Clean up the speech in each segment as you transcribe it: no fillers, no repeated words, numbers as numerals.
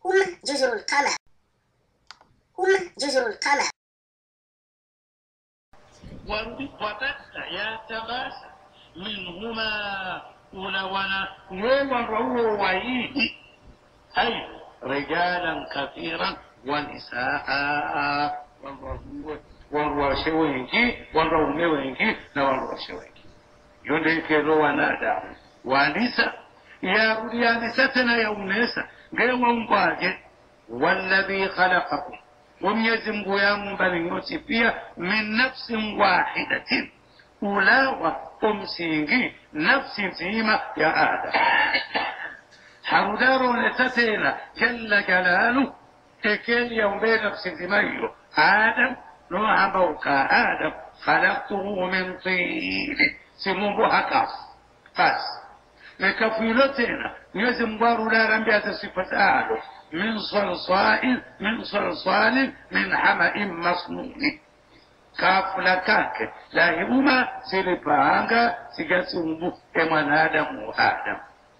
جزر القمر جزر القمر وانبطت يتباسم منهما ولونا ومروا وعيه أي رجالا كثيرا ونساء والرشوينكي والروميوينكي والرشوينكي يندك روانا ونساء يا نساتنا يا نساء قيوم باجد والذي خلقكم وميزم قيام بنيوتي فيها من نفس واحدة أولا وأمسينجي نفس فيما يا آدم حمدار نتتنا جل جلاله تكل يوم بين نفس فيما آدم نوع موقع آدم خلقته من طين سموه كاف بس لكفيلتنا يزم بارو لا رمبيات الصفة آله من صلصال من حمأ مسنون كاف لكاك لا يوما سيربانغا سيجاسمبو امان آدم وآدم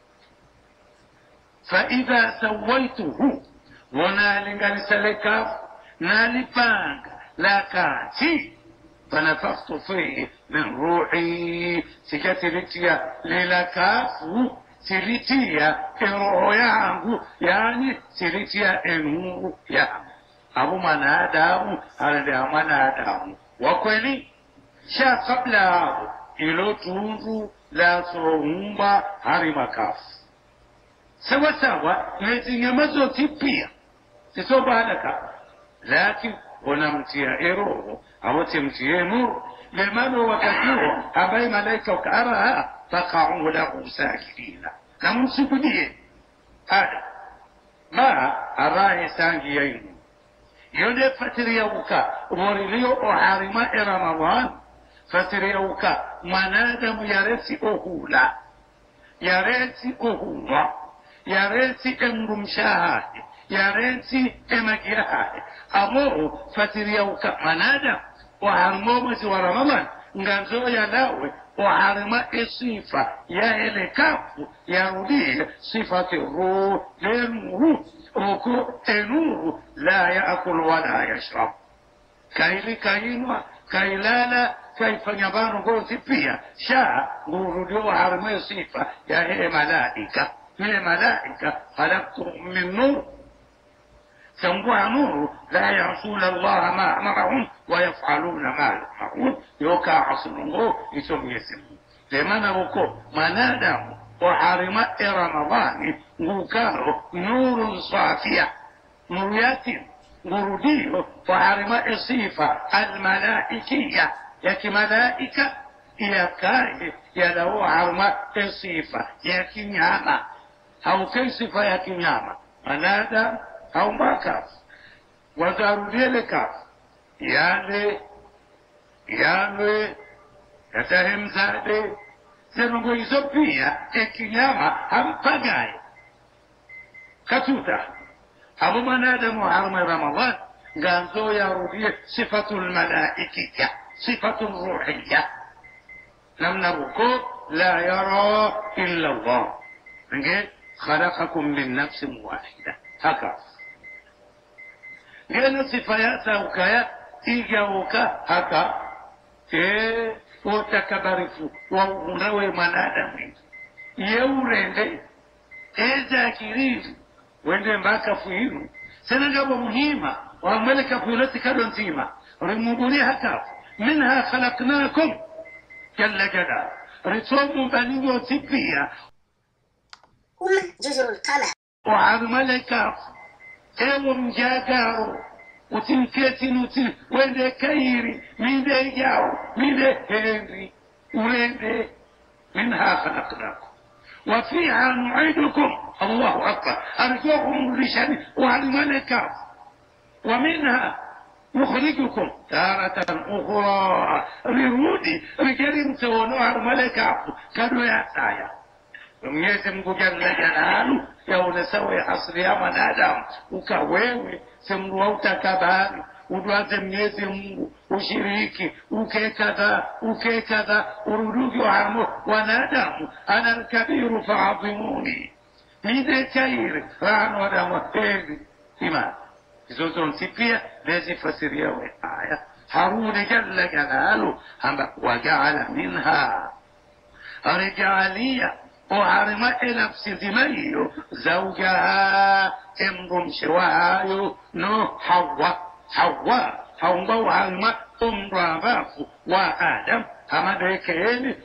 فإذا سويته ونالنغا لسلكاف نالبانغا لكاتي فنفخت فيه من روحي سيجاتي للكافو silitia roho yangu yani silitia nuru yangu abu manadamu alida manadamu wa kweli sha kabla hapo ilo tundu la soumba hari makafu sawa sawa nizinyamazo tipia sio baadaka lakini unamtia roho au timtie nuru lemano wakati huo ambaye malaika wakaraha فقعوا له ساجدين لم سجدين هذا ما أراه سانجيين يولي فتريوك ورليو أحارما رمضان فتريوك منادم يرسي أهولا يرسي أهولا يرسي أمرمشاه يرسي أمكياه أمو فتريوك منادم وحرمومس ورمضان نغنزو يلاوي وحرم الصفة يا الكاف يرودي صفة الروح للنور ركوع النور لا يأكل ولا يشرب كايلي كاينوا كايلالا كيف يبان قوتي فيها شاء نور وحرم الصفة يا ملائكة من ملائكة خلقتهم من نور سنبوها نور لا يعصون الله ما أمرهم ويفعلون ما يؤمرون يوكا عصره يسم يسم لمن وكو منادم وحرم رمضان وكانوا نور صافية نوريات نرديه وحرم الصفة الملائكية يكي ملائكة يكاي يلو حرم الصفة يكي نعمة أو كي صفة يكي نعمة منادم أو ما كاف وقالوا لي كاف يعني يتهم زادي سنقو يسبيا إكياما هم فقاي كتوتا أبو منادم وحرم رمضان قالوا يا ربي صفة الملائكية صفة روحية لم نركو لا يرى إلا الله خلقكم من نفس واحدة هكذا لأن صفات وكايا إيجاوكا هكا وتكبرفو ونوي منادم يورende ezakirivu wende mpaka fuhimu senagabo muhima wameleka fuilati kado nzima rimuguri hakafu minha khalaqnakum jalla jala ritomu baningo tipia جزر القمر وعملك ايوم جاكارو وتنكتن وين كيري من دي جاو من دي هنري ولين منها خلقناكم وفيها نعيدكم الله أكبر أرجوكم لشان وعلمنا ومنها نخرجكم تارة أخرى ريرودي رجال سوونوا عرملك كانوا يعطايا Mwenyezi Mungu Jalla Jalaluhu yaonesawe asili ya mwanadamu ukawewe semruwa utakabari udwaze Mwenyezi Mungu ushiriki ukekadha urudugi wa wanadamu ana alkabiru fa'adhimuni mide kairi rano adamu heri imani hizo zonsi pia lezifasiria we aya haruni jalla jalalu hamba wajaala minha arijalia وحرمت نفس ذميه زوجها امرم شوايو نو حواء وحرمت راباف وآدم أما ذكين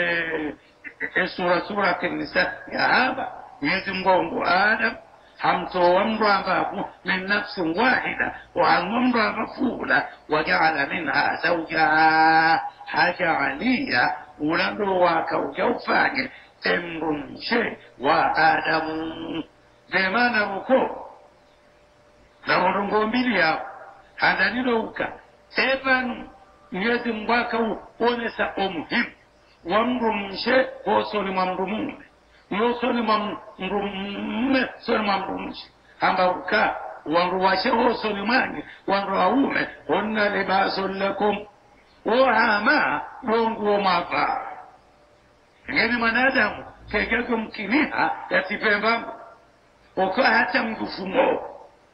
سورة النساء يا هذا يتم قوم آدم حمتو راباف من نفس واحدة وحرم رابفولة وجعل منها زوجها حاجة عليا ولدوا كوكوفاني امرم شيء وآدم دمانا وكو نورنغو مليا هذا نلوكا ايضا نيزم واكو ونسا امهم وامرم شيء وصول ممرمون وصول ممرمون صول ممرمون همبوكا وانرواشي وصول ماني وانروهوم هن لباس لكم وهما رونغو مافا ngeni manadamu kegego mkiniha yatipemba oka hata mgufumo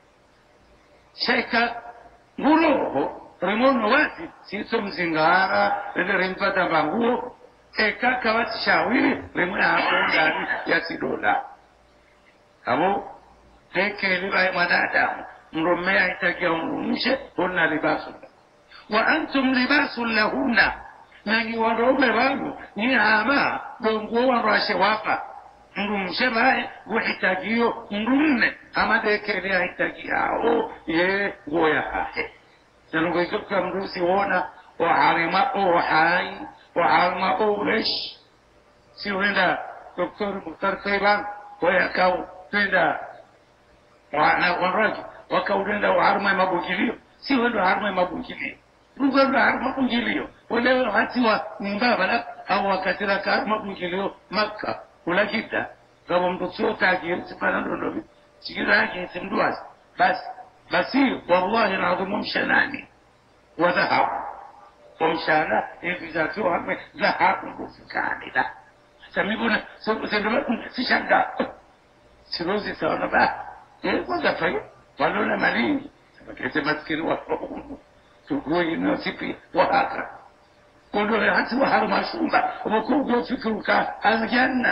sheka nguloho remono wati sito mzingara rimpata banguo ekaka wati shawiri remona hapo ndani ya sidola abo teke liba manadamu mromea itakia umrumshe huna libasu wa antum libasu lahuna nangi wanaume wangu ni hama dongo wanrashe wapa mrumshe bae guhitajio mrumme ama dekelea hitajiao ye goya hahe zanungo ikuka mrusi wona waharima uhai waharima ulesh si wenda doktor Mukhtar Taiban goya kau wenda wanraji wakaudenda waharima mabugilio si wenda waharima mabugilio Ruganda harma kungilio wale hatiwa mbaba au wakatira harma kungilio Makka wala Jidda kama mtu tajiri sipana ndono sikiraje simduas basi wallahi alazim mshanani wadhahab ومشانا يفيزاتو هم ذهب وفكاني لا سميبونا سنبقى سيشندا سيروزي سوانا بقى وذا فاي ولونا مالين كيف مسكين وفقون تقوي نوسيبي وهكذا قولوا لي هاتوا هارما شومبا ومكوكو فكروكا الجنة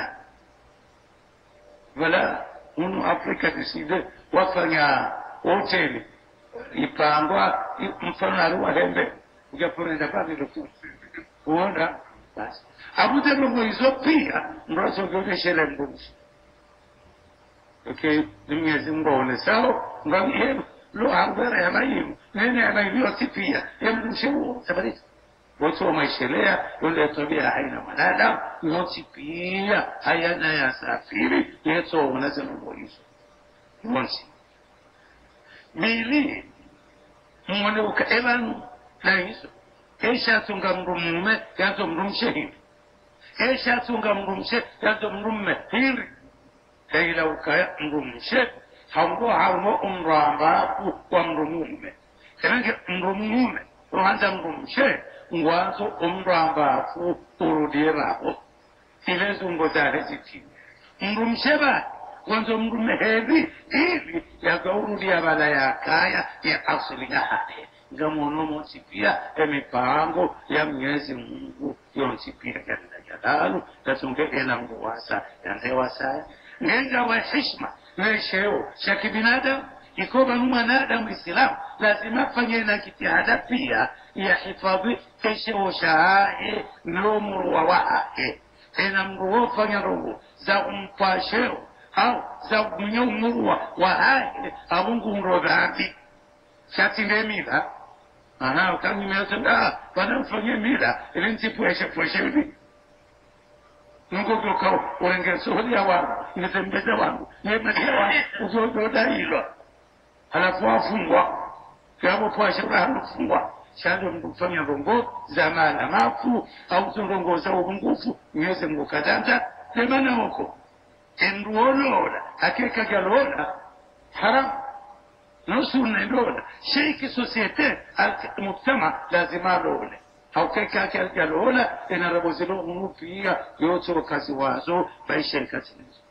ولا unu Afrika tiside wafanya hoteli ipangwa mfano aruwa hembe ujaponenda pale ndio uona basi abude mwizo pia mroso gogeshele mbuzi okay Mwenyezi Mungu aone sawa ngamie lo harbara ya mayimu nene anailiwa pia yamshauri sabari watu wameshelea yule tabia haina manadamu yote pia hayana ya safiri yeto unasema mboizo mwanzi mili mwana ukaevan na hizo esha tunga mrumume yanto mrumshe esha tunga mrumshe yanto mrumme hiri kaila ukaya mrumshe hango harmo umramba kwa mrumume kanenge mrumume uanza mrumshe ngwazo umramba urudiraho ilezo ngozare ziti mrumsheba kwanza mrume hivi yakaurudia bala ya kaya ya asili yake ngamono motipia emipango ya Mwenyezi Mungu yonsipia kana jalalu tasunge ena ngwasa yanewasa ngenga wa heshima na sheo shaki binadamu ikoba mwanadamu Islam lazima fanye na kitihada pia ya hifadhi kesho shahe nomru wa wahe ena mruo fanya roho za umpasheo au za mnyomurwa wa hae abungu nrodhabi shati ndemila kama nimesema bana mfanye mila ili ntipueshe hivi Mungu kwa urengesolia wangu nitembeza wangu nimeelewa uzododa hilo halafu afungwa kama kwa shauri afungwa shando mkufanya rongo zamana mafu au rongo za ubungufu Mwenyezi Mungu kadanda demana huko enduonola hakika galona haram nusunna ndola sheiki societe al-mujtama lazima lole haukeka galona inarabozelo mupia yote kazi wazo baisha kazi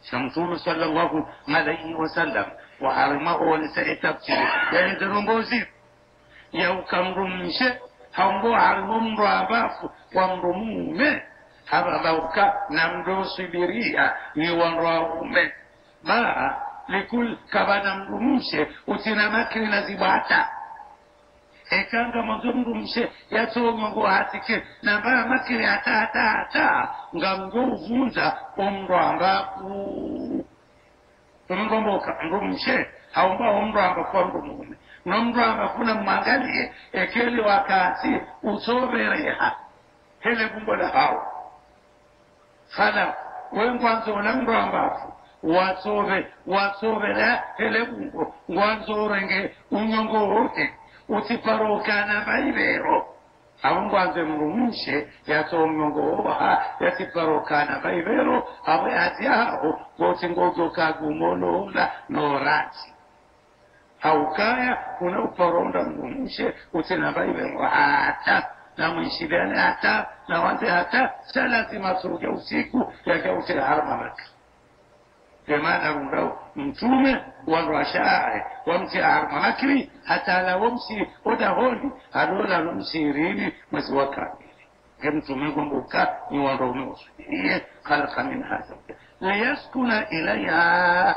شمسون صلى الله عليه وسلم وحرمه ونساء تفسير يعني درموزي يو كم رمشي هم حرمهم راباف ومرمومه هذا بوكا نمدو سبيريا يوان راومه ما لكل كبا نمرمشي وتنا مكري نزيباتا ekanga mazungu mshe yatoma ngo hatike na baa makiri hata ngamgo uvunza omramba ku omromboka ngumshe haomba omramba kwa ngumume nomramba kuna mwangalie ekeli wakati usobereha hele bumbo la hao khala wengwanzo na mramba wasobe la hele bumbo ngwanzo renge unyongo wote utiparokana baibero abungwanze mrumushe yatomngongoha yatiparokana baibero abe atiaho bote ngozo kagumonola norati haukaya kuna uparonda mrumushe utina baibero hata na mwishidane hata na wanze hata lazima suruge usiku yake harama maka بمعنى أنه متومة والرشاء وامتي أرماكري حتى لا ومسي ودهوني هلولا نمسي ريني مسوكا كمتومة قنبوكا يوانروني وصولي خلق من هذا ليسكن إليها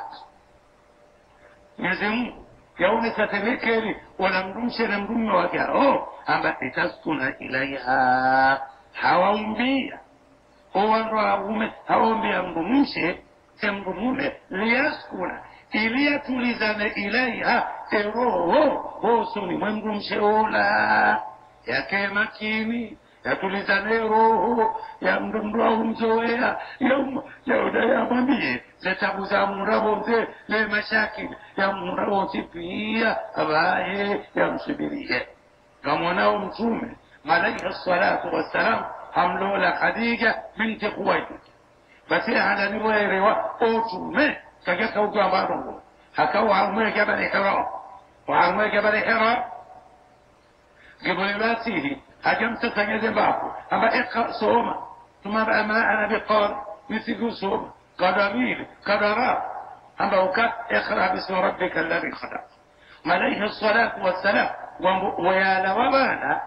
يزم يوني ستذكري ولم نمشي نمرمي وكاو أما لتسكن إليها هواهم بيا هو الرأومة هواهم بيا مرمشي تمرمونه ليسكن إليه تلزن إليها روحه بوسوني ممرم شولا يا كمكيني يا تلزن روحه يا ممرم زويا يوم يودا يا مامي ستبوزا مرابوزه لمشاكل يا مرابوزي فيها أبايه يا مصبريه كمونا ومسومه عليه الصلاة والسلام حملوا لخديجة بنت خويلد بس على نوير وأوتومه كجت أوتوا بارو هكوا عمي جبل حراء وعمي جبل حراء قبل باسيه هجمت سجد بابو أما اقرأ صوما ثم بقى ما أنا بقار مثل صوم قدميل قدرات أما وكات اقرأ باسم ربك الذي خلق عليه الصلاة والسلام ويا لوبانا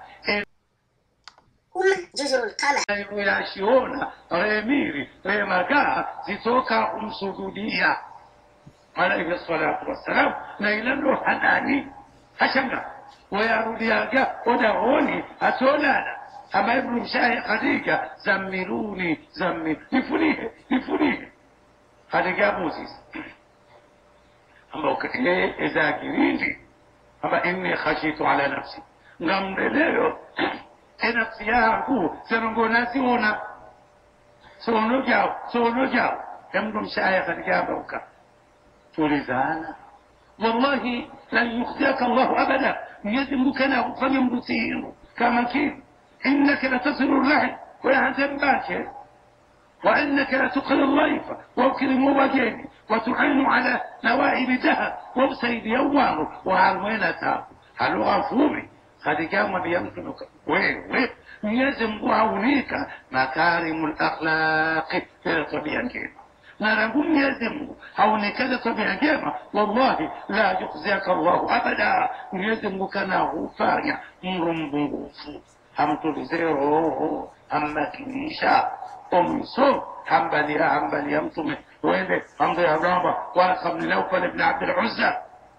جزر القمر يعيشون غيميري غيمكا زيتوكا سجودية عليه الصلاة والسلام نيلا له حناني حشمنا ويارودياجا ودعوني أتولانا أما ابن شاي خديجة زملوني لفنيه خديجة موسيس أما وكتلي إذا كريني أما إني خشيت على نفسي نمد له nafsi yangu sinongonasiona sono jao yamdo mshaya katika bauka tulizana wallahi lan yukhziyaka Allah abada yadmuka na kufanya mrutino kama kile innaka latasilu al-rahim wa yahzabaka وأنك لا تقل الضيف وأكرم وجهك وتعين على نوائب ذهب وبسيد يوانه وعلمينة هل غفومي خديجة ما بيمكنك وين يجب وعونيك مكارم الأخلاق في طبيعة كيما نرغم يجب عونيك لطبيعة كيما والله لا يخزيك الله أبدا يجب كناه فانيا مرمبوفو هم تلزيروه هم كنيشا أمسو حنبلي يمتمي وين حمد يا رابا واخ بن نوفل بن عبد العزى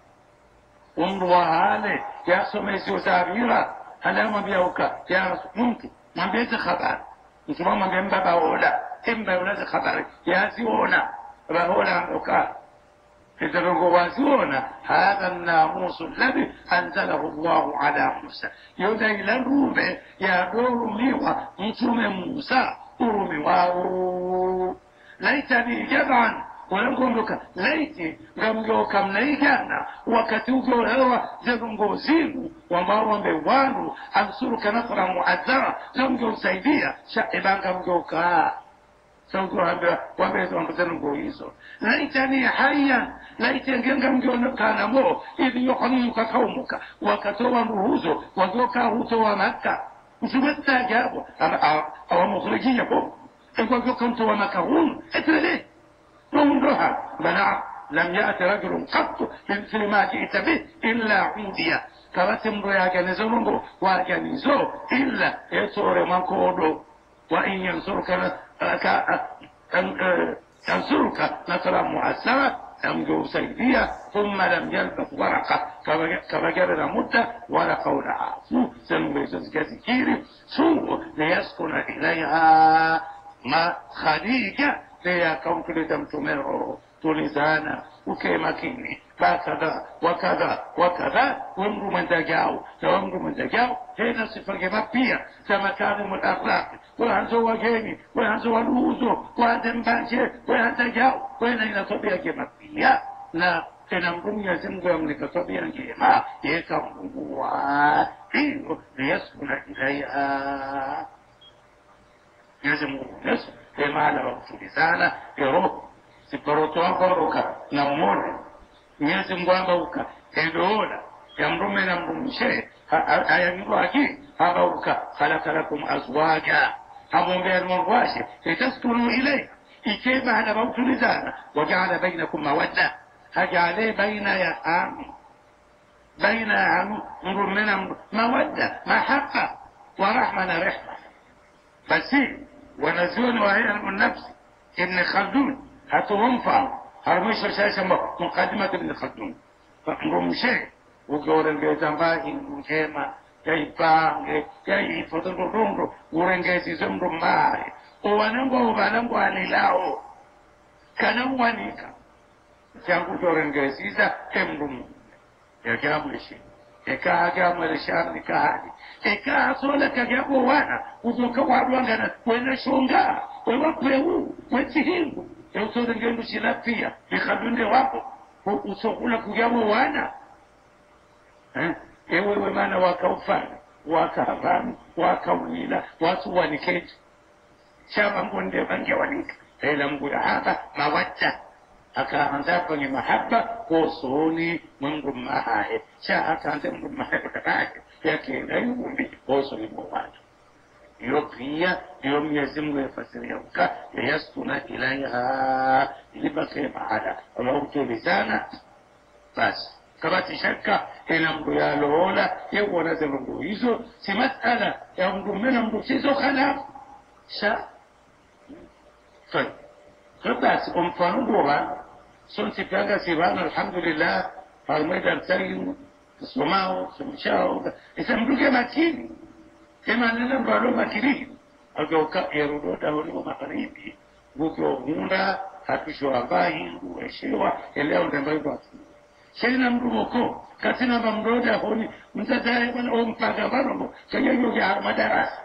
ومروهالي يا سميسي وسابيرا أنا ما بيوكا يا ممكن ما بيت خبر انت ما بين بابا ولا تم بولاد خبر يا زيونا بقولا اوكا إذا وازونا هذا الناموس الذي أنزله الله على موسى يودي للروم يا دور ليوا انتم موسى أرمي واو ليتني جدعا ولم لك ليتي غمجو كم نيجانا وكتوجو هوا زغمجو زينو ومارون بيوانو أنصرك نصرا معزرا غمجو سيدية شعبان غمجو كا سوكو هذا وبيتون بزنجو يسو ليتني حيا ليتني غمجو كان مو إذ يحنيك قومك وكتوان رهوزو وزوكا هوتو مكة وشبتا جابو أو مخرجية بو إذا كنت ومكهون اترليه نمرها بنع لم يأتي رجل قط بمثل ما جئت به إلا عوديا كرتم يا جنزو وجنزو إلا يسور مكودو وإن ينصرك تنصرك نصرا مؤثرا أمجو سيدية ثم لم يلبث ورقة كما جرنا مدة ورقة العافو سنبيزز كثير سوء ليسكن إليها ما خديجة ليا كون كلتم تمره تلزانا وكيما كيني فكذا وكذا وكذا وامرو من دجاو وامرو من دجاو هنا صفة جمع فيها كمكارم الأخلاق وهنزو وجيني وهنزو الوزو وهنزو بانشي وهنزو دجاو وهنا إلى صبيا جمع فيها لا تنمرون يزم قيمنك صبيا جمع يكم هو إيه ليسكن إليها يزم نسو لما لو تلزانا يروح siporoto wako namwona Mwenyezi Mungu ambauka edola ya mrume na mrumshe ayangwaki ambauka khalaqalakum azwaja hamumbea Mungu washe itaskunu ilay ikema hana mautulizana waja'ala bainakum mawadda haja'ala baina ya baina mrume na mawadda mahabba wa rahma na rehma basi wanazuoni wa ilmu nafsi ibn Khaldun هتومفع هرمش شاشة مقدمة ابن خلدون فمشي وقورن جزمباهي مكيما يبقى يفتن رونرو ورنجي زمرو ماي وانغو انيلاو كانوا وانيكا كانوا جورن جزيزا كمرو يجاملشي eka gamweleshana nikahadi eka sola kagabo wana uzoka wadwangana kwena shonga wewa peu wechihingu Youtube ngendo silapia ikadunde wapo usokula kugabo wana ewe maana wakaufanya wakahabamu wakaulila watu waniketi chama ngonde bange wanika ila Mungu ya hapa mawadda akaanza kwenye mahaba kosoni Mungu mahae cha akaanza Mungu mahae kutakaje yake na yumbi kosoni mwatu hiyo pia ndio Mwenyezi Mungu yafasiria uka yaskuna ilaiha ilibaki baada Allah tulizana basi kama tishaka ina mdu ya lola yewo na zembu hizo si masala ya mdu mena mdu hizo khalaf sha basi mfano bora sonti panga sibana alhamdulillah almeida mtayu somao somchao isamduke makini kama nenda mbalo makini agoka erudoda horimu magharibi gugo hunda hatusho ambahi ueshewa eleo ndambayo batu shena mrumoko katina bamroda honi mtadaye bana ompaga baromo kanya yoga madarasa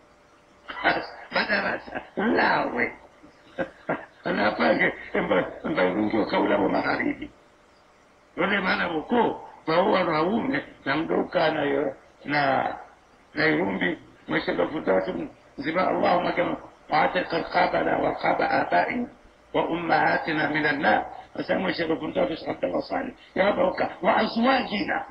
lawe anapage mbairungi kaula wa magharibi wale maana mko baua raume na mdoka na يرمبي مش الفضات زماء اللهم كما وعتق القابنا وقاب آبائنا وأمهاتنا من النار فسموا شيخ الفضات عبد الله صالح يا بوكا وأزواجنا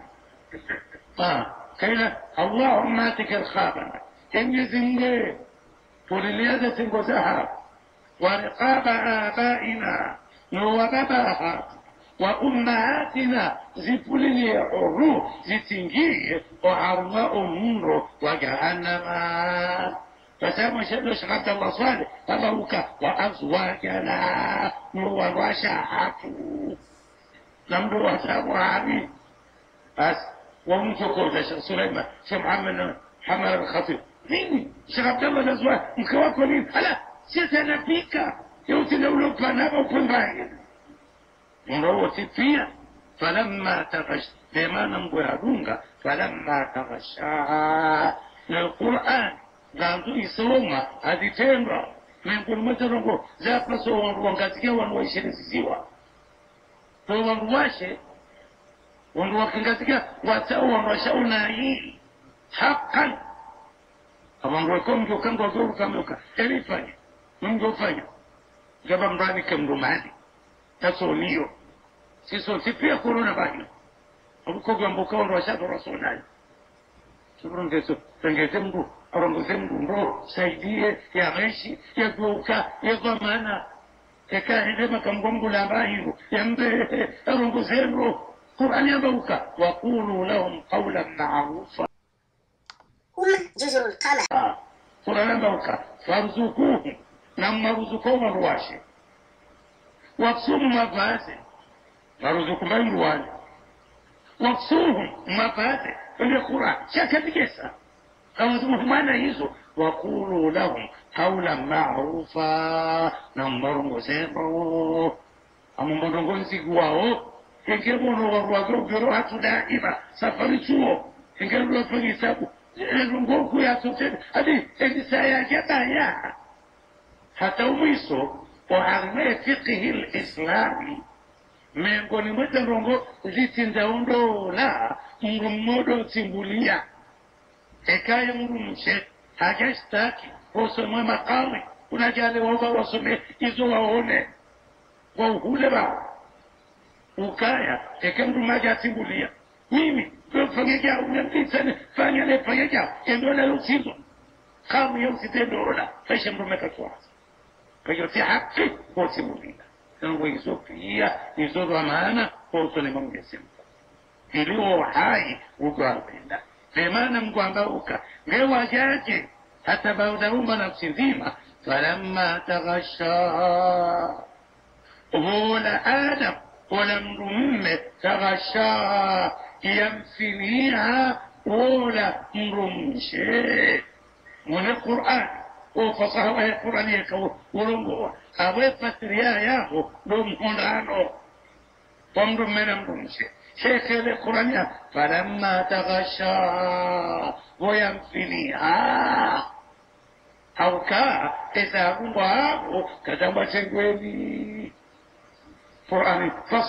كينا اللهم هاتك الخابنا إن يزنجي فلليادة وزهر ورقاب آبائنا وباباها وأمهاتنا زفلني عروه زتنجيه وعرواء منه وجهنم فسامو شدوش عبد الله صالح أبوك وأزواجنا ووشاحته نمدو وسامو عبي بس ومنتقل شيخ سليمان شيخ محمد حمر الخطيب مين شيخ عبد الله الأزواج مكواكولين هلا شيخنا فيك يوتي لو فانا وفنباين مروتي فيها فلما تغش بما نمبوها دونغا فلما تغشاها للقرآن قالوا يسوما هذه تنرى من كل مترنغو زاق سوى وانغازكي وانواشي سيوا فوانواشي وانواشي واتساوا وانواشاونا هي حقا وانوكم جو كم جو كم يوكا اليفاني من جو فاني جبا مراني كم روماني تسوليو سيسو سيبيا كورونا بايو abuko gambo ka ndo ashato rasulai subron keso tengetembu arongo tembu ndo saidie ya meshi ya kuuka ya kwa maana ekahinde makamgongula bahiru yambe arongozero Qur'an yabauka waqulu lahum qawlan ma'rufa جزر القمر Qur'an yabauka farzuquhum namma ruzuquma ruwashi waqsumu mafasi maruzuku mayruwani waqsuhum mafasi ile Qur'an shakatikesa kama maana hizo waqulu lahum qawlan ma'rufa nambarongozero amambongonzi kwao ingebono warwagogero hatu daima safari chuo ingero tugisabu ngoku ya sote hadi endisaya jabaya hata umwiso وعلماء فقه الإسلامي miongoni mwa rongo zitindaondo la mrumodo simbulia ekaya mrumshe hajastaki wasome makami unajale wao wasome hizo waone kwa uhule ba ukaya ekemrumaja simbulia mimi fanyaja unapita fanyaja endola lusizo kama yositendola fasha mrumeka kwa kwa hiyo si haki kwa simbulia tangu hizo pia hizo za maana kwa Mungu yasema ilio hai ugapenda maana Mungu ambauka ngewa jaje hata baudauma nafsi nzima falamma taghasha wala adam wala mrumme taghasha yamfiniha wala mrumshe من القرآن وفصحوا هي القرآنية ورنقوا أبوي فتريا ياهو لهم هنانو ومرم من أمرمشي شيخ القرآنية فلما تغشى وينفنيها أو كا إذا هو كتب سنقويني قرآن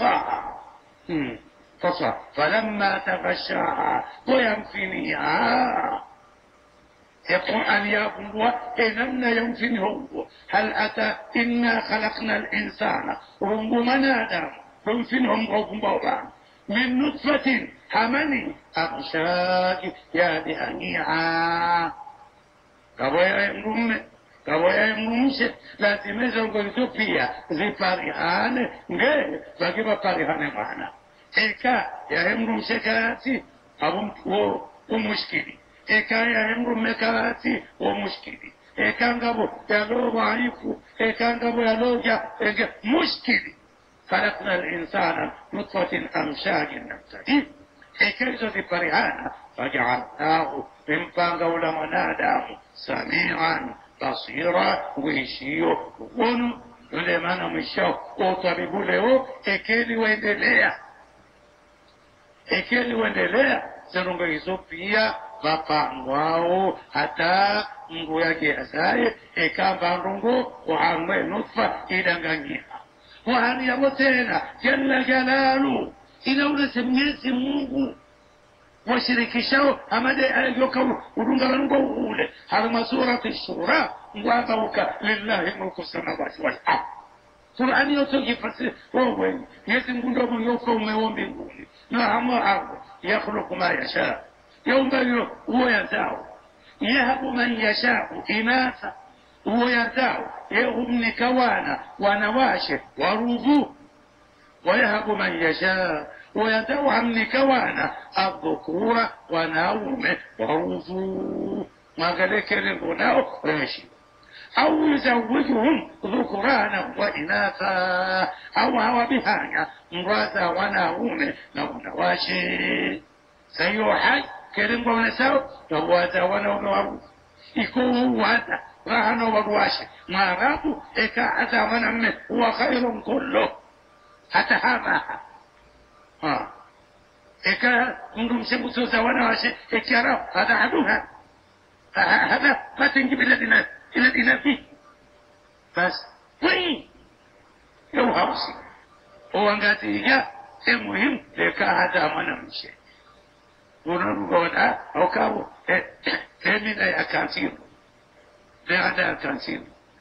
فصح فلما تغشاها وينفنيها القرآن يقول إننا ينفنه هل أتى إنا خلقنا الإنسان رمضنا آدم ينفنهم قوم بوضع من نطفة حمل أغشاء يا بهنيعا كبويا يمرمش لا تمزل قلتو فيها زي فارحان غير فاكبا فارحان معنا إيكا يا يمرمش كاتي أبو ومشكلي ekaya emru mekati wa mushkili ekangabo yalo waifu ekangabo yalo ya mushkili خلقنا الإنسان نطفة أمشاج نبتلي ekaizo ziparihana فجعلناه من فانقول مناداه سميعا بصيرا ويشيو ونو lemana mwisho utabibu leo ekeli wendelea zerunga hizo pia vapangwao hata Mungu yake azaye ekamba ndungu wahamwe nutfa idanganyika wahani yabo tena jalla jalalu inaulese Mwenyezi Mungu washirikishao amade ayoka urunga wanungo ule harma surati shura ngwabauka lillahi mulku samawati wal ardh Qur'ani yote ifasiri wewe Mwenyezi Mungu ndio mwenyewe umeomba mbinguni na hama ardhi yakhluqu ma yasha يوم هو يدعو يهب من يشاء إناثا هو يدعو يغم كوانا ونواشه ورجوه ويهب من يشاء ويدعو عن كوانا الذكورة ونومه ورجوه ما قال كلمه راشي أو يزوجهم ذكرانا وإناثا أو هو بهانا امرأة ونومه ونواشه سيوحي كلمة ونساو فواتا ونوانو يكون واتا راهنو وقواشي ما رابو إكا حتى ونمه هو خير كله حتى هذا إكا منهم سبسوسا ونواشي إكا راب هذا عدوها هذا ما تنجب الذين فيه بس وين يوهوسي هو انقاتي إيجا المهم إكا هذا ونمشي ونقول أو كابو من أكاسير لهذا أكاسير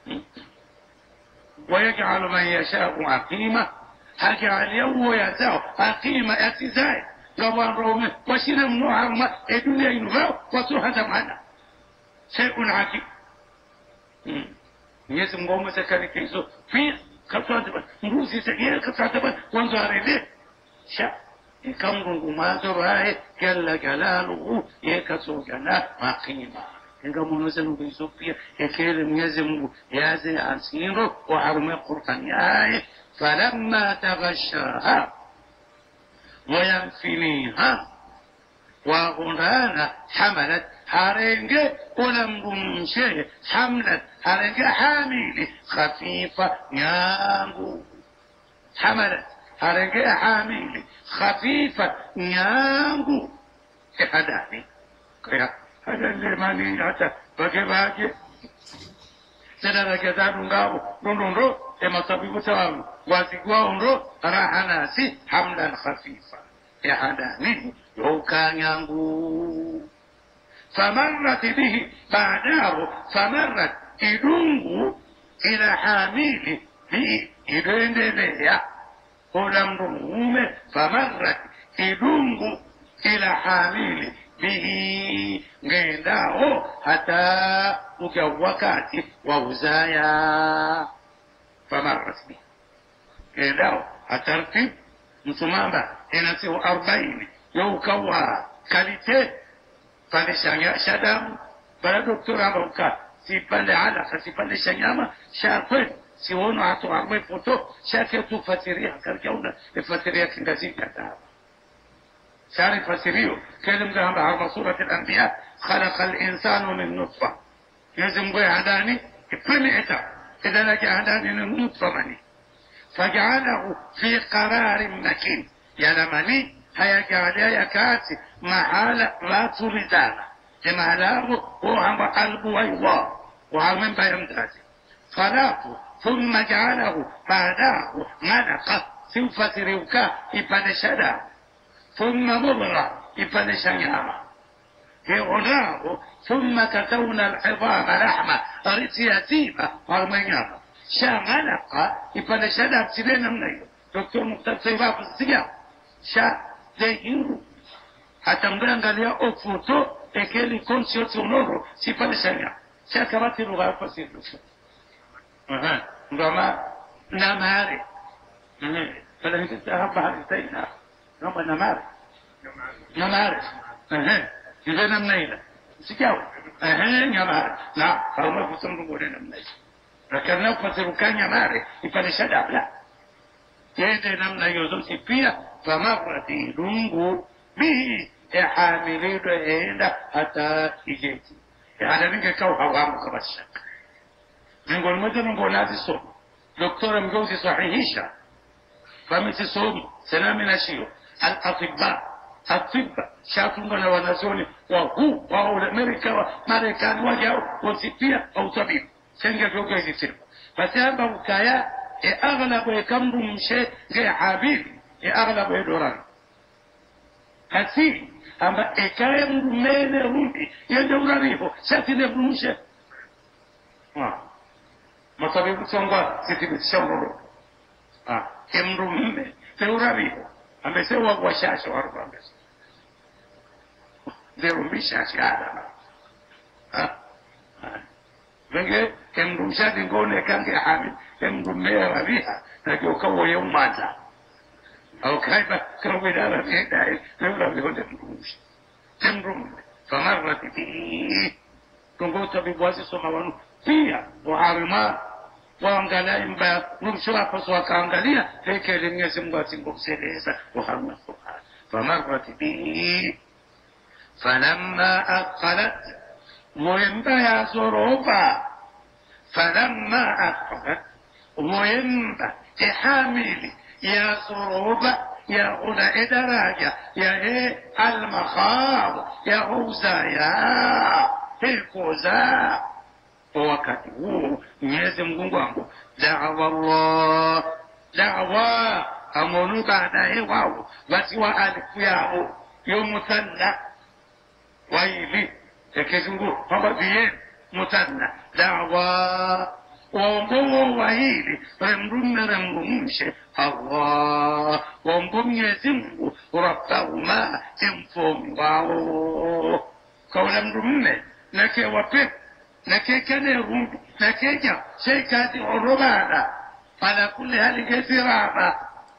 ويجعل من يشاء عقيمة هجعل يوم يساء عقيمة أتزاي لوان رومه وشنا منوعا ما الدنيا ينفع وسوحة معنا شيء عقيم يسمى مسكري كيسو في katwataba mbuzi tegere katwataba wanzo arede sha ikamrungu mazurae jalla jalaluhu yekasogana maqima inga munoza nubisopia ekele Mwenyezi Mungu yaze asiro wa arme Qur'an yae falamma taghashaha wa yanfiniha wa ghundana hamalat harenge ولم حملت harenge hamili khafifa nyangu حملت harenge hamili khafifa nyangu hadani kaya hada lemani hata bage sadara kadanu ngabo ndondo ematabibu tawamu wazigwa ndo rahanasi hamlan khafifa ya hadani yokanyangu فمرت به بعده فمرت إدنغو إلى حامله في إدنغو ولم رمومه فمرت إدنغو إلى حامله به غيره حتى مكوكات ووزايا فمرت به غيره هترتب مصمامة هنا سيو 40 يوكوا كاليتي pande shadamu para doktora roka si pande alaka si pande shanyama shakwe si wono hatu arme foto shake tu fasiria karkauna fasiria kingazika ta shari fasirio kelim gamba harma surat al-anbiya khalaqa al-insanu min nutfa yazim boy hadani ifani eta idan laki hadani min nutfa mani faj'alahu fi qararin makin ya mani hayajalia yakati mahala la tulizana jemahalahu huwa qalbu waywa wa min bayamdati salatu thumma ja'alahu ba'dahu malaqa sifatiruka ipaneshada thumma mubra ipaneshanyama hiunahu thumma katawna al-'idhama lahma aritiyatiba warmanyama shamalaqa ipaneshada tilena mnayo doktor muktasira fasiya sha zehiru atamgangalia ofoto ekeli konsio sonoro si pale shanya sha kabati lugha fasiru ndoma namare pale hapa hataina ndoma namare hizo namna ile sikao nyamare na kama kusema ngone namna ile lakini fasiru kanya mare ipale shada la yende namna hiyo zote pia famarati dungu bihi hamilido enda hata ijeti hada ninge kau hawamu kabisa ngol moja ngolazi so doktora mgeuzi sahihisha famisi somi salami na shio al-atibba shatunga na wanazoni wa Amerika wa Marekani wajao wasipia au tabibu senga joga hizi siri basi hapa ukaya aghlabu kamru mshe ge habibi aghlabu doran hasi amba ekaya mene rudi yende urariho satine mshe matabibu songa sitibi shambolo emru mene te urariho amesewa kwa shasha warba mbese dero mishashara Venge kemrumsha dingone kange hamil kemrumera biha nakio kawo yumata au kaiba kawidara bidai nura bihonde mrumsha kemrum famarati bi kongota bibwazi soma wanu pia waharima waangalia imba mrumsha paswa kaangalia hekele Mwenyezi Mungu atingomseleza waharima famarati bi falamma aqalat وينبا يا زروبا فلما أخذت وينبا تحامل يا زروبا يا غدا إدراجة يا المخاض يا غوزا يا الكوزا وكتبوه نيزم قنقوانكو دعوى الله دعوى أمونو بعد واو وسوى ألف ياهو يوم مثنى ويلي ekizungu kwamba bien mutanna da'wa wombo wahili remrumshe Allah wombo Mwenyezi Mungu rabbahuma imfomi wao kaula mrumme nake wape nake kane rumbi nake ja shekati orobada على كل هل جزيرة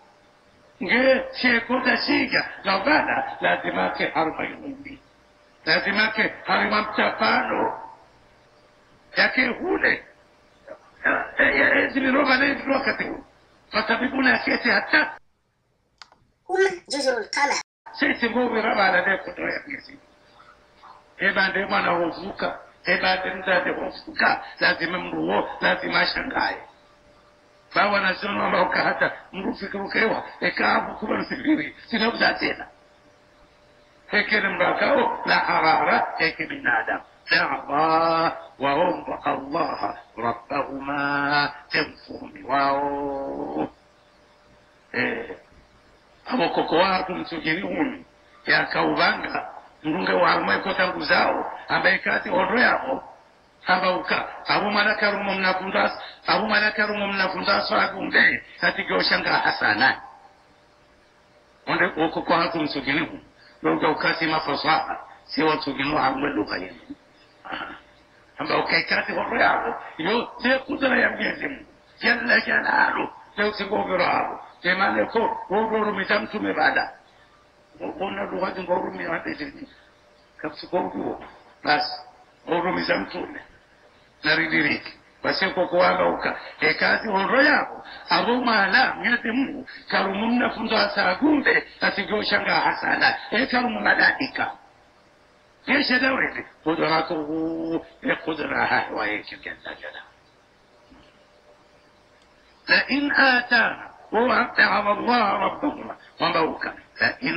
شيكو تشيكا لو قال لازمك حرم يمني لازمك حرم متفانو yake hule ziliroga na hivi wakati huu fatabibuna kesi hata جزر القمر sisi ngovi raba ala de kutoa ya kesi ebande mwana hofuka ebande mzade hofuka lazima mruo lazima shangae bawa na sema mbauka hata mrufikirukewa ekaabu kuba sifiri sinabda tena hekele mbakao la harara heke binadamu دعوا وهم الله ربهما تنفهم واو abo koko watu msujirihuni ya kaubanga mrunge wa almeko tangu zao ambaye kati odo yao ambauka abu malaka rumo mnafundaso agunde katika oshanga hasana onde koko watu msujirihuni ndio ukasi mafasaha si watu gino hamwe lugha yenu ambao kaikati hofu yao yo se kudra ya Mwenyezi Mungu jalla jalalu leo singogero hapo temane ko ngoro mitamtume bada bona lugha ngoro miwatezi kapsikogo basi ngoro mitamtume na ridiriki basi kwa kuanga uka ekati hofu yao abo mala Mwenyezi Mungu karumumna funda sagunde asigoshanga hasana ekarumu malaika ايش دوري قدراته قدرها وهيك كذا كذا لئن آتانا ووعد الله ربهما وموكا لئن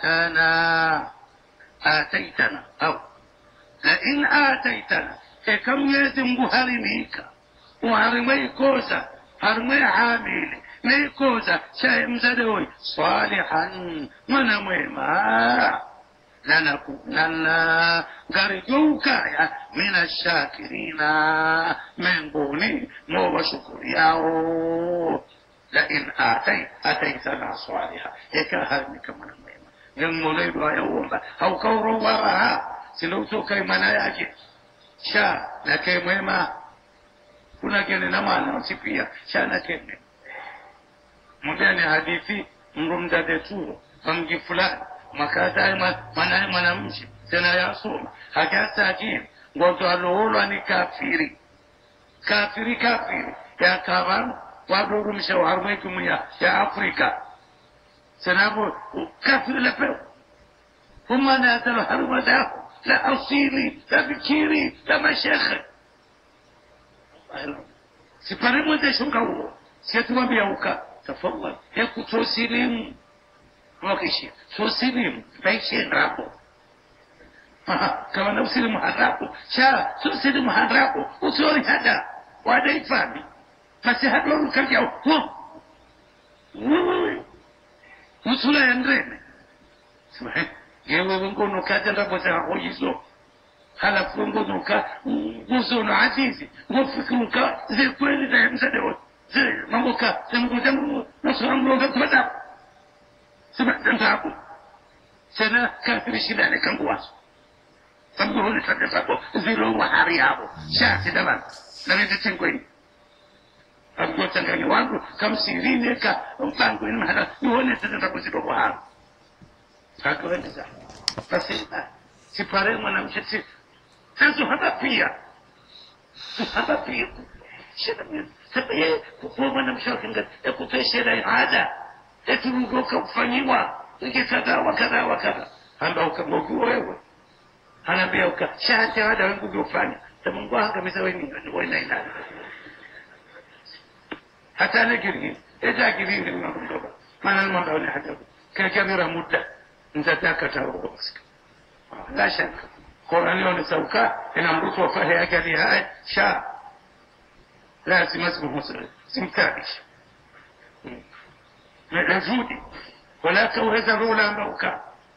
آتيتنا أو لئن آتيتنا كم يتم هرميك وهرمي كوزا هرمي عامل مي كوزا شايم زدوي صالحا من مهما لنكونن غرجوكا من الشاكرين من بوني مو وشكرياو لئن أتيتنا صالحا إكا هرمك من الميمة ينموليد ويوم أو كورو وراها سلوتو كيمانا يجي شا لكي ميمة kuna kene namana usipia shana kene mudani hadithi mrumdade tu famgi fulani makata mwanamshi tena yasoma hajasa ajini ngoto aloholo ni kafiri ya kaban waduru mshawarme kumuya ya Afrika sanabu kafiri lepe huma na talo haruma dao la asili la bikiri la mashekhe siparimu de shunga huo siatuambia uka tafadhali heku tosilimu wakishi tosilimu baishi rapo kama na usilimu harapo sha tosilimu harapo usori hada wadaifami basi hado ukaja huo musula yandrene sema yewe ngono kaja ndapo za hojizo hala funguka nguzo na azizi ngofikiruka zile kweli za msaada zile mamboka zangu na songo ngakupata sema tantapo sana kafiri shida kangu waso tangu hone tantapo zile wahari hapo shati dawa na ndio tengweni hapo tangani wangu kama sirini ka mpango ni mahala nione tantapo zile wahari akaenda basi sipare mwanamke sasa hata pia shida sababu kwa mwanamke ya kutosheleza ada eturugoka kufanyiwa ikisada wakada amba ukamwona wewe anaambia ukashata ada wangu kufanya Mungu akamisa wewe ina hata nikiri kiri ndio mnakumbuka maana mambo ni hata kamera muda nitataka tarugo la shaka Qur'ani wanasauka inamruhusu wafahe yake hadi haya sha lazima simhusri simtabish najudi wala kaweza rula ambauka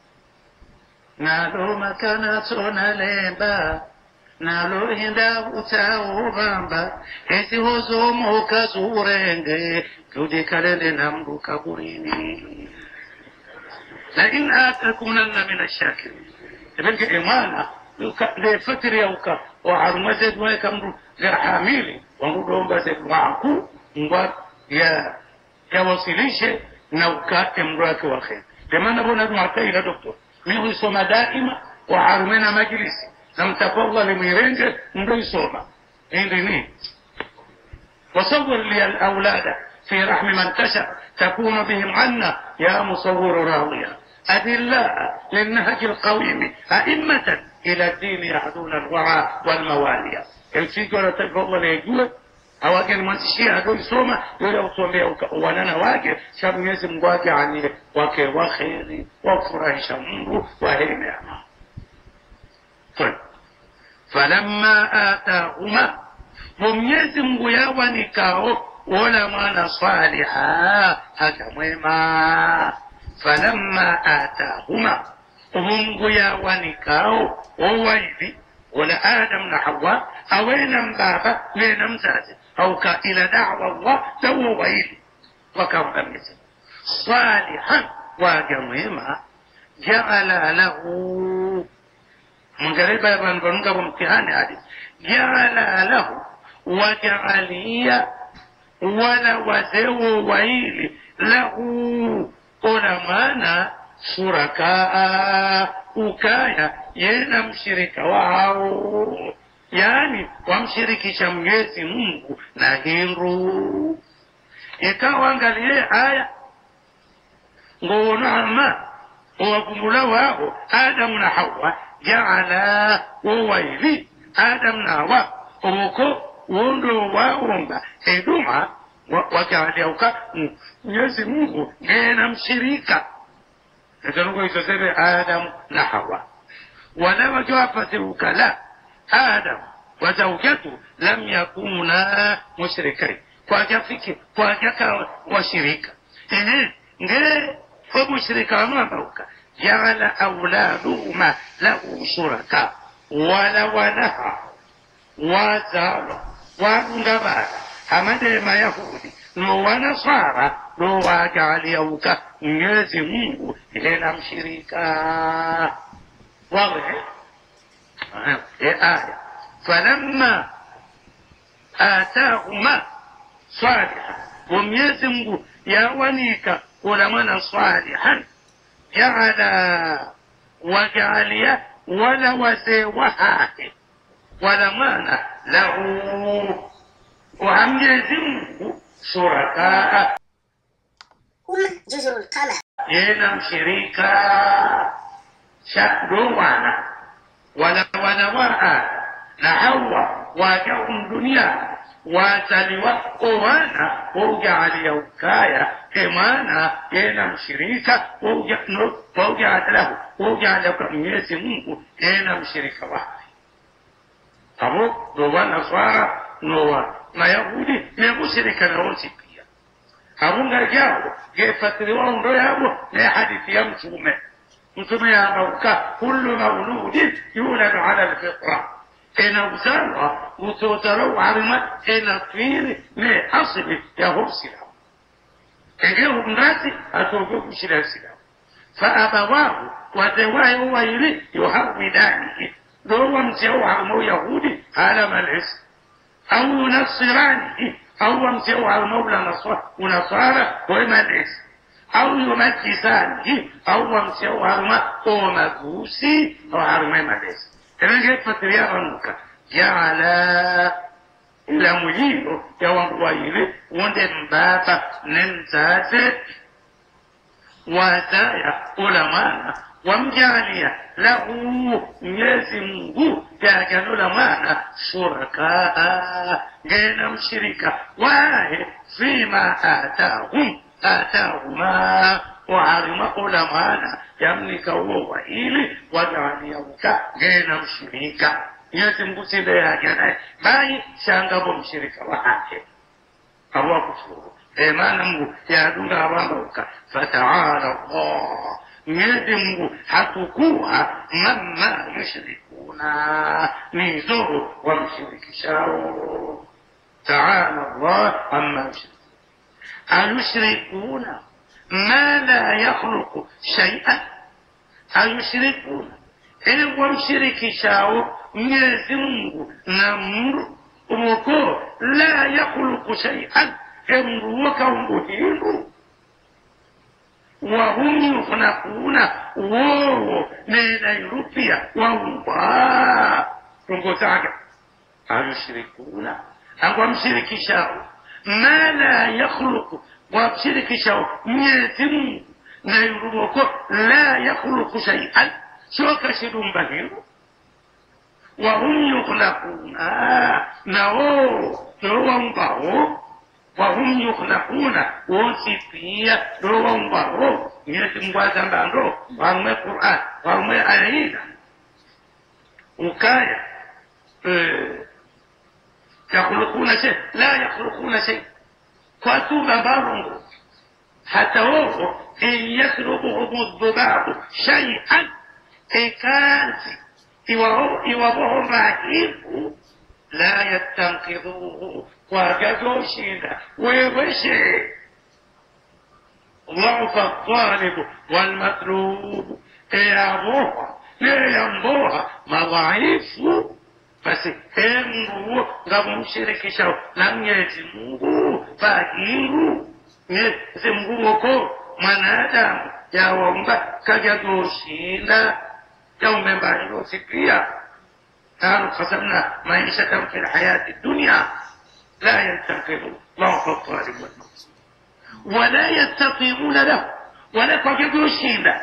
nalo makana sona lemba nalo hinda utao bamba esi hozo moka zurenge tudikalele namruka kurini la in atakunanna min ash-shakirin ibn imana لفترة وعرمزت ما يكمل غير حاملي ونقولهم بس معكو نقول yawasilishe na ukate mrake wa kheri. Demana bona tunataila doktor mimi husoma daima wa harumena majlisi na mtafadhali mirenge ndio isoma indini. وصور لي الأولاد في رحم من تشاء تكون بهم عنا يا مصور راضيا أدلاء للنهج القويم أئمة إلى الدين يهدون الورى والموالي. الفيجورة تفضل يجوه أواجه المنتشية هدول سوما يقولوا سوما وانا واجه شاب يزم واجه عني وكي وخيري وفره شمره وهي طيب فلما آتاهما Mwenyezi Mungu yawa nikao wala mwana saliha hakamwema. Falamma atahuma Mungu yawa nikao wawaidi wala Adam na Hawa awena mbaba lena mzazi au ka ila da'wa Allah tawo waidi wakamamiza salihan wakamwema ja'ala lahu mungariba ya banunga mtihani hadi ja'ala lahu وجعلية ولا وزو ويل له علمانا شركاء ukaya yena mshirika wao yani wamshirikisha Mwenyezi Mungu na hindu. Ikawa angalie aya ngona wakumula wao Adam na Hawa jaala waili Adam na Hawa uko wondo waomba eduma wakaliauka Mwenyezi Mungu ngena mshirika. Ndio isosebe Adam na Hawa wala wajawapatiruka la Adam wa zawjatu lam yakuna mushrikai kwa jafiki kwa jaka washirika nge kwa mushrika wa mabauka ja'ala awladuhuma lahu shuraka wala wanaha wazalo wangabara amade mayahudi no wanasara no wajaliauka Mwenyezi Mungu ila mshirika wazi aya falamma atahuma salihan Mwenyezi Mungu yawanika ulamana salihan ja'ala wajalia wala wasewahahi wala maana lahu Mwenyezi Mungu shuraka جزر القمر yena mshirika shakdo wala waa na Hawa wajahum dunia wataliwa owana waujalia ukaya kemana yena mshirika waujalia kwa Mwenyezi Mungu yena mshirika wake. Abo dowana swara nowa mayahudi ne mushirika na wote pia abunga jao gefatiriwa ndo yabo ne hadithi ya mtume ya mauka kullu mauludi yuladu ala alfitra ina uzalwa utotaro arima ina twiri ne asili ya husila ege umrati atogo kushira sila fa abawahu wadewaye waili yuhawidani دوا مسيوا على يهودي على ملعس أو نصراني أو مسيوا على مولى ونصارى وملعس أو يمجساني أو مسيوا على مجوسي أو على ملعس. إذا جيت فتريا عنك جعل إلى مجيء يوم ويلي وندم بابا ننزاد وزايا علماء ومجاليا له Mwenyezi Mungu yajalo la maana shuraka gena mshirika wahe fima atahuma wa harima ulamana yamnika uwa ili wajaliauka gena mshirika Mwenyezi Mungu sile yajanae bai shangabo mshirika wake hawa kufuru maana Mungu yadunga abambauka fataala Allah Mwenyezi Mungu hatakuwa mama yushrikuna nizo wa mshirikishao. Ta'ala Allah amma yushrikuna ma la yakhluqu shay'an ayushrikuna ili wa mshirikishao Mwenyezi Mungu na Mungu la yakhluqu shay'an emruwa kaumbuhindu wahum yukhlaquna wowo nenairupia waumba rungotaga ayushrikuna angwamshirikishao ma la yakhluqu wamshirikishao Mwenyezi Mungu nairuboko la yakhluqu shay'an shoka shidumbahiru wahum yukhlaquna nao waumbaho wahum yukhlaquna wosipia waumbaho Mwenyezi Mungu azambando wamwe Qur'an wamwe aya ukaya يخلقون شيء لا يخلقون شيء فاتوبا بارونغو حتى هو إن يسلبهم الذباب شيئا إكانسي إوابه رهيب لا يستنقذوه وارجوشينا ويوشي ضعف الطالب والمطلوب إيابوها لينبوها مضاعيف basi Mungu ngamumshirikisha na Mwenyezi Mungu fahimu Mwenyezi Mungu wako mwanadamu yaomba kaja kushinda yaomba yosikia قالوا قسمنا معيشتهم في الحياة الدنيا لا ينتقل ضعف الطالب والمطلوب ولا يستطيعون له ولا قد شيئا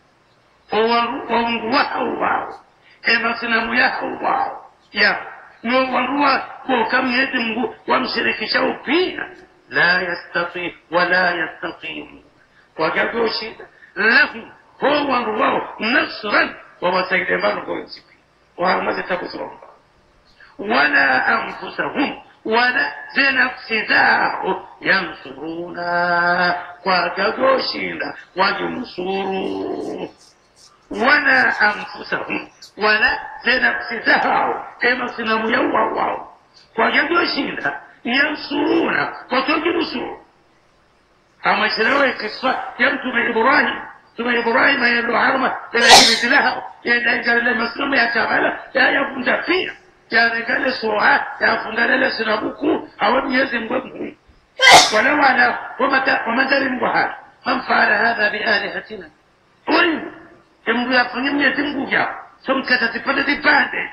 وهم وحوا كما سنموا يحوا ya نوروا وكم يدموا وامشركشوا فيها لا يستطيع ولا يستقيم وجدوا شيء له هو الله نصرا وهو سيد مرضو وهم تبصرون ولا أنفسهم ولا بنفس ذاته ينصرون وجدوا شيء وينصرون ولا أنفسهم ولا بنفس ذاته كما سنموا يوعوا وجدوا شيء ينصرون وتجلسوا أما يسلوه قصة يمتم إبراهيم يلو حرمة إلى جميت لها يقال لي مسلم يا كابالا يا يفند فيه يا رجال الصوعات يا فندال لسنبوكو أو يزم وابنه ولو على ومن درم بحال من فعل هذا بآلهتنا وين يمرو يفنم يزم بجا ثم كتتفلت بعده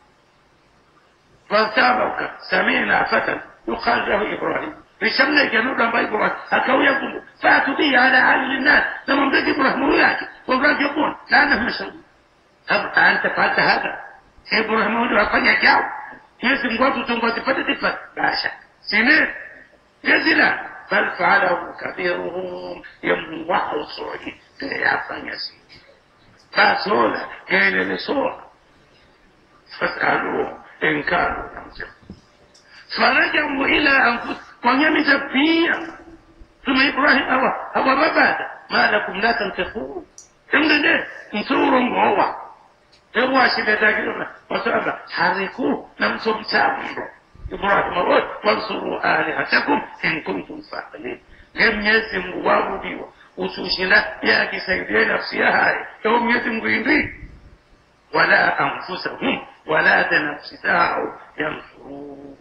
فانتابوك سمعنا فتى يقال له إبراهيم بشمنا جنوب لما إبراهيم أكو يقول فأتوا به على عالم الناس لما بدأ إبراهيم وياك وإبراهيم يقول لا نفهم أنت فعلت هذا إبراهيم يقول أقل يجاو يسم قوته تنقل تفتت باشا سنين يزلا بل فعله كبيرهم يموحوا صعي كيافا يسير فأسولا قيل لصوع فاسألوهم إن كانوا ينصرون فرجعوا إلى أنفسهم ويمت فيها ثم إبراهيم هو مبادئ ما لكم لا تنطقون ثم ده انصرهم وهو شبه ذاكرنا وسأل حركوه نمسهم سامروا إبراهيم أقول وانصروا آلهتكم إن كنتم فاعلين لم يزم وابدي وسوشنا ياكي سيدي نفسها هاي يوم يزم وينري ولا أنفسهم ولا تنفسها ينصرون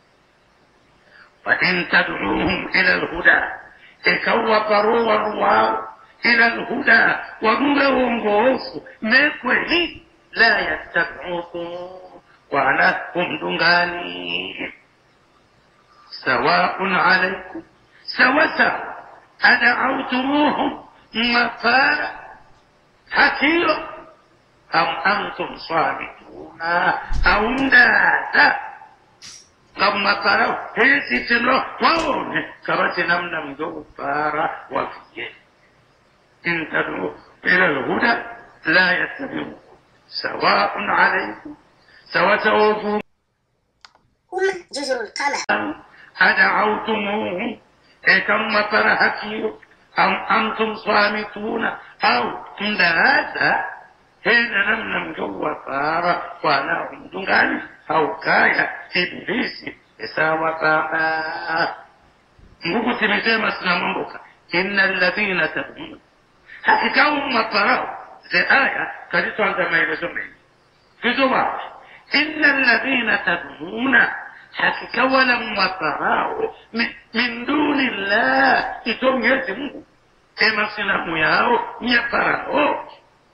وإن تدعوهم إلى الهدى إكوّفروا والرواو إلى الهدى ونورهم غوث مكوهي لا يتبعوكم وعلى هم دنغاني سواء عليكم سواء أدعوتموهم مفارا حكيرا أم أنتم صامتون أو ندادا كما تروا هذه تلو وون كبت نمنم دوبارا وفيه إن تدعوا إلى الهدى لا يتبعون سواء عليكم سواء هم جزر القمر أدعوتموهم كما ترى حكير أم أنتم صامتون أو ندادا هنا نمنم دوبارا ولا هم دنغاني أو كايا إبليس إساوة باقا نقول تمثيما سنمبوكا إن الذين تبعون حكاهم مطراو زي آية كدتوا عندما يلزمين في زواج إن الذين تبعون hakika wala mwaparao min dunillah ito Mwenyezi Mungu ema sinamu yao mwaparao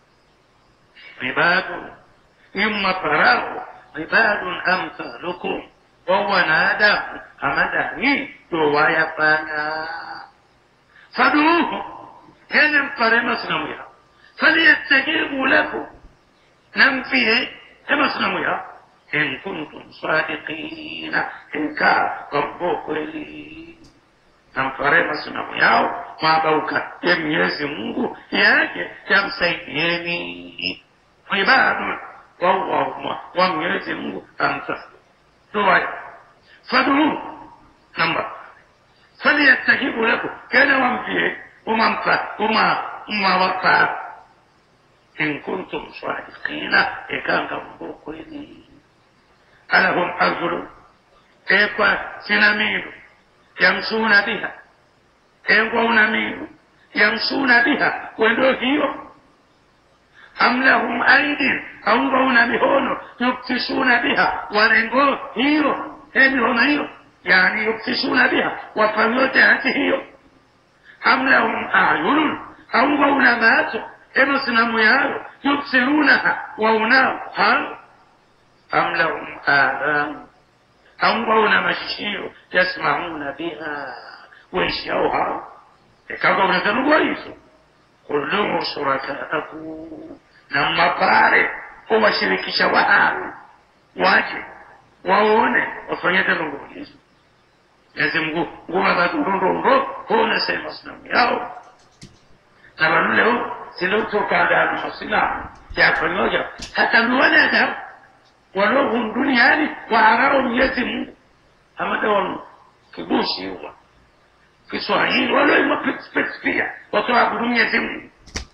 ibadun mwaparao ibadun amthalukum wa wanadamu amadani tuwaya pana faduhu yana mparema sinamu yao فليستجيبوا لكم نم فيه كما سنموا إن كنتم صادقين إن كان ربك لي نم فرما سنموا ما بوكا يميزي mungu yake yamsaidieni ibadu والله وميزي mungu amsa دعاء فدعوا نمبر فليستجيبوا لكم كان ومفيه وما وقع إن كنتم صادقين إكان كمبوكوين ألهم أرجل إيقوا سنميل يمشون بها إيقوا نميل يمشون بها ودوهيو أم لهم أيدي أنقون بهون يبتشون بها ورنقو هيو هيو يعني يبتشون بها وفنوتها هيو أم لهم أعين أنقون ماتوا إما سنمو يارو يبصرونها ووناها أم لهم آذان أنقون مشيشير يسمعون بها ويشيوها إكاقون تنقويسو كلهم شركاءكم نما باري هو شركي شواها واجي waone wafanye tendo hizo lazima ngoma za ndondoro hona sema sinamu yao na leo silo toka na sinamu ya pamoja hata nuwana da walo duniani waarao Mwenyezi Mungu amada wao kibushi huwa Kiswahili walo imapitspia watu wa Mwenyezi Mungu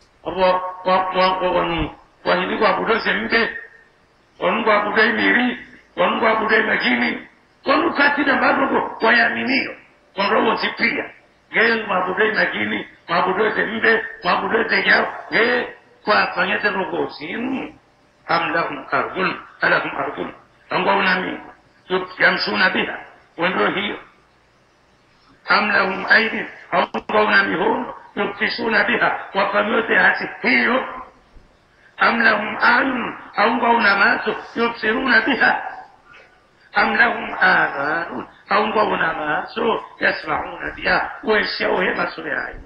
wa hili kwa budoze mbe wangu abudai miri wangu abudai majini wangu kati na madogo wayaminio wangu zipia gel mabudai majini mabudai mbe mabudai yao kwa fanyete rogosi am lahum arjul wangu unami yamshuna biha wendo hiyo am lahum aidi wangu unami hono yubtishuna biha wafamyote hati hiyo أم لهم أعين أنقون ماتوا يبصرون بها أم لهم آذان أنقون ماتوا يسمعون بها ويشيوه مسرعين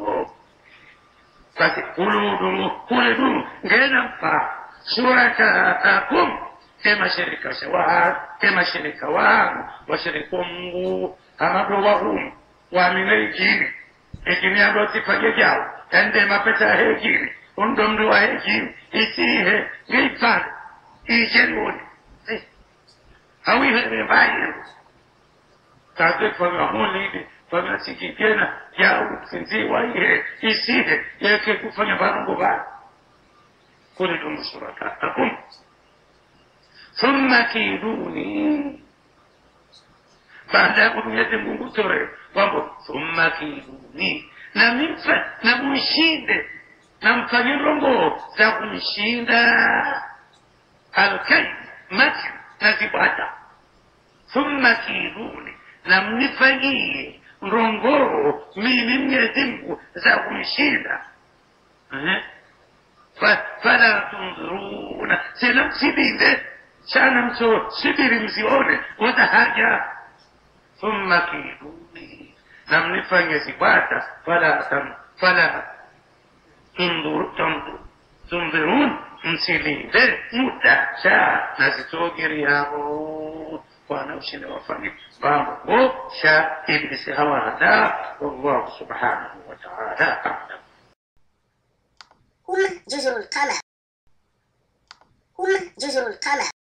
فقلودهم جنبا شركاءكم كما شركة سواء كما شركة وهم وشركهم أمرهم ومن الجين الجين يبدو تفججاو عندما فتاه الجين undom dua hejim isihe gifan ijenuni hawi hebaye kate kwa honi kwa sikikena ya usinzi wae isihe yake kufanya bango ba kule tumsuraka akum thumma kiduni baada ya Mwenyezi Mungu sore kwamba thumma kiduni na mfa na mushinde na mfanye rongo za kumshinda alkai mati na zibata thumma kiduni na mnifanyie rongo mimi Mwenyezi Mungu za kumshinda fala tunzuruna sina msibinde sana mso sibiri mzione wata haja thumma kiduni na mnifanyie zibata fala تنظرون مسلمين متشا نزتوغر يامو وانا وشنا وفاني بامو شا إبليس هوانا والله سبحانه وتعالى أعلم هم جزر القمر